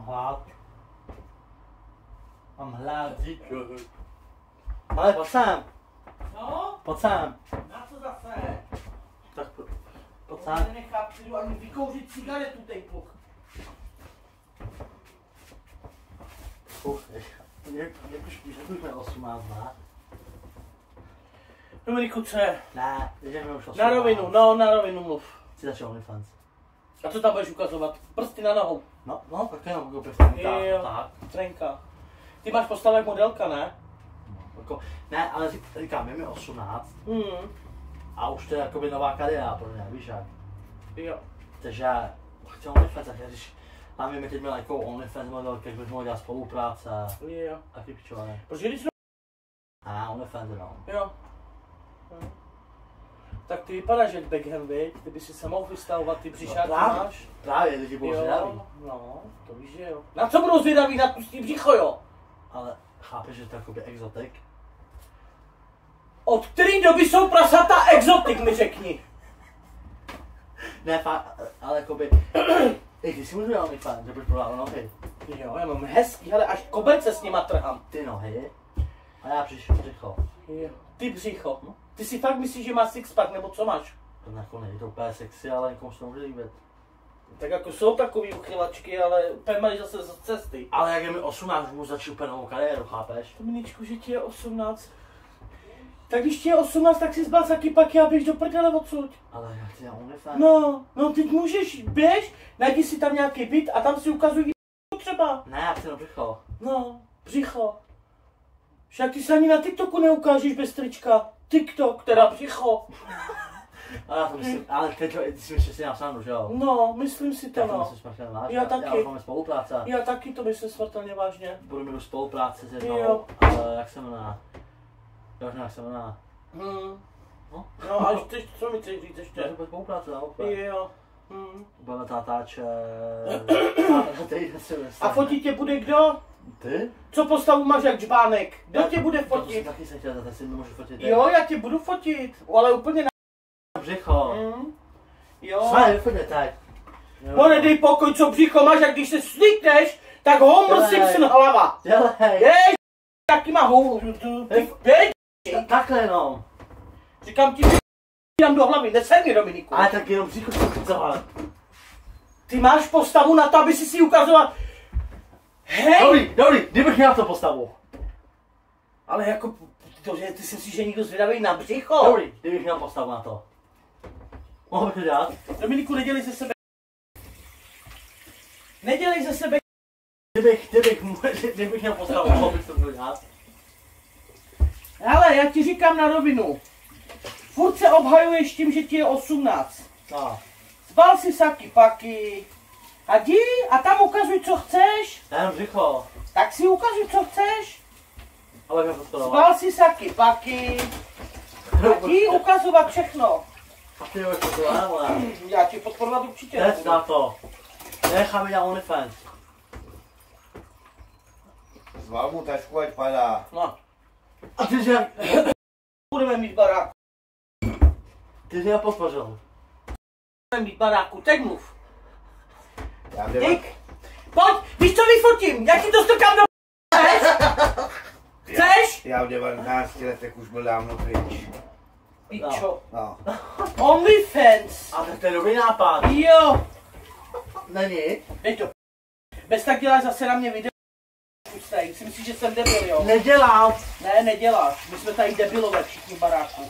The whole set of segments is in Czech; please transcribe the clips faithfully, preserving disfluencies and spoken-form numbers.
mám hlad. Mám hlad, díky. Ale pojď sem. No? Pojď sem. Na co zase? Tak pojď Já sem. nenechám, přijdu ani vykouřit cigaretu, tej kluk. Uf, jak, jak už víš, jak už jsme osmnáct, ne? Dominiku, co je? Ne, jdeme už osmnáct. Na rovinu, no, na rovinu mluv. Chci začít OnlyFans. A co tam budeš ukazovat? Prsty na nohou. No, no, tak jenom koupit v tom Jo. tak. Trenka. Ty máš postavu jak modelka, ne? No, jako, ne, ale říkám, je mi osmnáct Hmm. a už to je jakoby nová kariéra pro mě, víš jak? Jo. Takže chci OnlyFans, takže když hlavně mi teď měl jako OnlyFans modelky, jak bych mohl dělat spolupráce Jo. a ty pičované. Protože když A OnlyFans no. Jo. Hm. Tak ty vypadáš jak Beckham, viď? Ty by si se mohl vystavovat, ty břišáky No, právě. máš. Právě lidi budou zvědaví. No, to víš, že jo. Na co budou zvědaví? Na tlustý břicho, jo? Ale chápeš, že to je jakoby exotik? Od který doby jsou prasata exotik, mi řekni. Ne, fakt, ale jakoby... Ej, ty si můžu dělat OnlyFans, že bych prodal nohy. Jo, já mám hezký, ale až koberce s nima trhám. Ty nohy a já přišel břicho. Jo. Ty břicho. Ty si fakt myslíš, že máš sixpack, nebo co máš? To jako není to úplně sexy, ale někomu se to může líbit. Tak jako jsou takový uchylačky, ale úplně mají zase z cesty. Ale jak je mi osmnáct, můžu začít úplně novou kariéru, chápeš? Dominičku, že ti je osmnáct. Tak když ti je osmnáct, tak si zbal saky paky a běž do prdele odsud. Ale já chci na OnlyFans. No, no teď můžeš, běž, najdi si tam nějaký byt a tam si ukazují třeba. Ne, já chci na břicho. No, břicho. Však ty se ani na TikToku neukážeš bez trička. TikTok, teda břicho. Ale já to myslím, ale teď ty si myslíš, že si napsánu, že jo? No, myslím si to, Já to no. myslím smrtelně vážně. Já taky. Já už máme spolupráce. Já taky to myslím smrtelně vážně. Budu mít spolupráce s jednou, Jo. ale jak se jmenuje? Já už nevím, jak se jmenuje. Hmm. No. No a ještě, co mi chceš říct ještě? Já to bude spolupráce, naopak. Jo. Hmm. Budeme tátáče... A fotit tě bude kdo? Ty? Co postavu máš jak džbánek? Kdo Já- tě bude To jsem fotit? taky se chtěl, zase si nemůžu fotit. Jo, já tě budu fotit, ale úplně na... Břicho. Hmm. Jo. Své, vyfoťte teď. No nedej pokoj, co břicho máš, a když se slíkneš, tak Homer Dělej. Simpson hlava. Dělej. Jej, taky má hou... Jej, Ta- Takhle jenom. říkám ti, dám do hlavy, neser mě, Dominiku. Ale tak jenom břicho to chcela. Ty máš postavu na to, aby si si ukazoval... Hej! Dobrý, dobrý, kdybych měl to postavu. Ale jako, to, že ty si myslíš, že někdo zvědavý na břicho? Dobrý, kdybych měl postavu na to. Mohl bych to dělat? Dominiku, nedělej ze sebe... Nedělej ze sebe... Kdybych, kdybych, kdybych měl postavu, mohl bych to dělat. Hele, já ti říkám na rovinu. Furt se obhajuješ tím, že ti je osmnáct. No. Zbal si saky paky. A jdi a tam ukazuj, co chceš. Já jenom břicho. Tak si ukazuj, co chceš. Ale mě podporovat. Zbal si saky paky. A jdi ukazovat všechno. A ty jdeš podporovat, ale. Já ti podporovat určitě Teď nebudu. na to. Necháme dělat OnlyFans. Zval mu tašku, ať padá. No, A ty že... budeme mít baráku. Ty jsi mě podpořil. Budeme mít baráku, teď mluv. Já vím, Dík. Pojď, víš co vyfotím? Já ti to strkám do... Chceš? Chceš? já v devatenácti letech už byl dávno pryč. Pičo. No. OnlyFans. A tak to je dobrý nápad. Jo. Není? Dej to. Bez tak děláš zase na mě video. Pustej, si myslíš, že jsem debil, jo? Nedělám. Ne, neděláš. My jsme tady debilové všichni v baráku.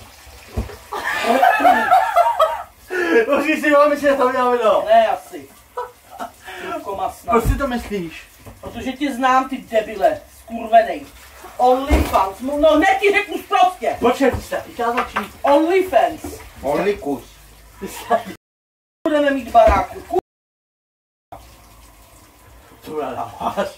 Už si jo, myslím, že to udělal video. Ne, asi. Trubko masna. Proč si to myslíš? Protože tě znám, ty debile. Skurvenej. OnlyFans. No hned ti řeknu prostě. Počkej, ty jsi chtěla začít. OnlyFans. Only kus. Ty jsi... Budeme mít baráku. Ku... Co dáváš?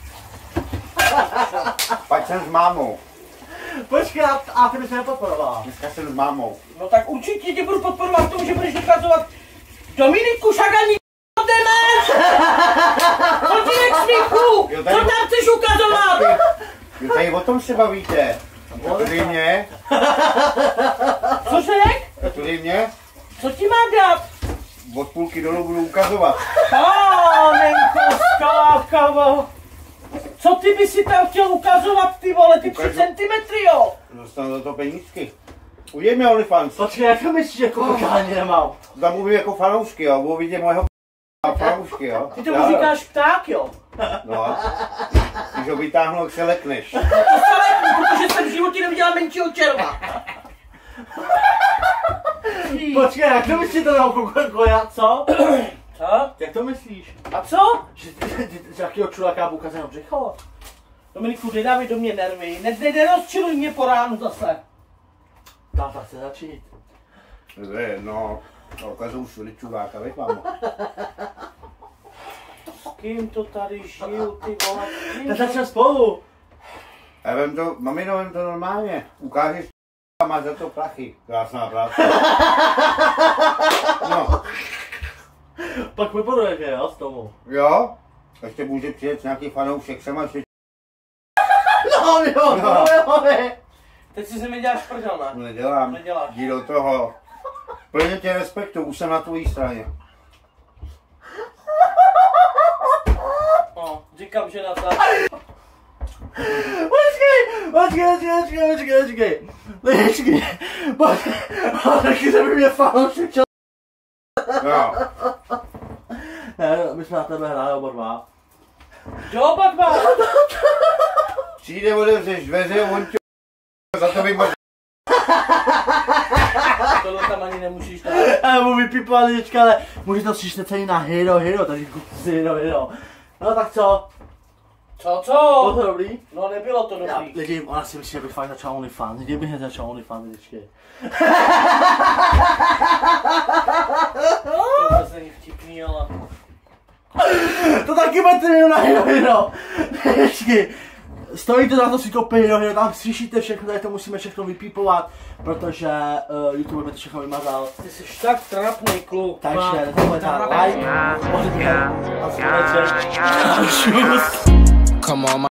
Pak jsem s mámou. Počkej, a, a ty bys mě nepodporovala. Dneska jsem s mámou. No tak určitě tě budu podporovat v tom, že budeš dokazovat Dominiku Šaganí jdeme! Chodínek smíchu! Jo, Co tady- tam chceš ukazovat? Jo, tady o tom se bavíte. Tudy mě, Co řek? tudy mě, Co ti má dát? od půlky dolů budu ukazovat. Ah! Panenko skákava. Co ty by si tam chtěl ukazovat, ty vole, ty tři centimetry, jo? Dostanu za to penízky. Uděj mi OnlyFans. Počkej, jak to myslíš, jako koukání nemám? Zamluvím jako fanoušky, jo, budou vidět mojeho fanoušky, jo. Ty tomu říkáš pták, jo? No, když ho vytáhnu, jak se lekneš. To se leknu, protože jsem v životě neviděla menšího červa. Počkej, jak to myslíš to na kokoja, co? Co? Jak to myslíš? A co? Že ty, ty, ty, z jakého čuláka budu ukazat břicho? Dominiku, nedávej do mě nervy, ne, ne, nerozčiluj mě po ránu zase. Táta chce začít. No, ukazuju všude čuláka, veď mámo. S kým to tady žiju, ty vole? Tak začneme spolu. Já vem to, mamino, vem to normálně. Ukážeš a máš za to prachy. Krásná práce. No. Pak vypadujete, jo, s tomu. Jo? Ještě může přijet nějaký fanoušek sem a ještě... No, jo, no, No. jo, ne. Teď si se mi děláš prdel, ne? Nedělám. Neděláš. Jdi do toho. Plně tě respektu, už jsem na tvojí straně. No, říkám, že na to. Počkej, počkej, počkej, počkej, počkej. Počkej, počkej. Taky se by mě fanoušek čel. Jo. Ne, my jsme na tebe hráli oba dva. Kdo oba dva? Přijde, otevřeš dveře, on tě za to vymoží. Tohle tam ani nemůžeš dát. Já mu vypípal lička, ale může to přišli celý na Hero Hero, takže kupte si Hero Hero. No tak co? Co, Bylo co? to dobrý? No nebylo to Já, dobrý. lidi, ona si myslí, že bych fakt začal OnlyFans. Lidi bych nezačal OnlyFans, lidičky. To vůbec není vtipný, ale... To taky budete mít na Hero Hero. Lidičky. Stojí to za to si koupit Hero Hero, tam slyšíte všechno, tady to musíme všechno vypípovat, protože uh, YouTube by to všechno vymazal. Ty jsi tak trapnej kluk. Takže nezapomeňte na like, odběr a společně. Come on, my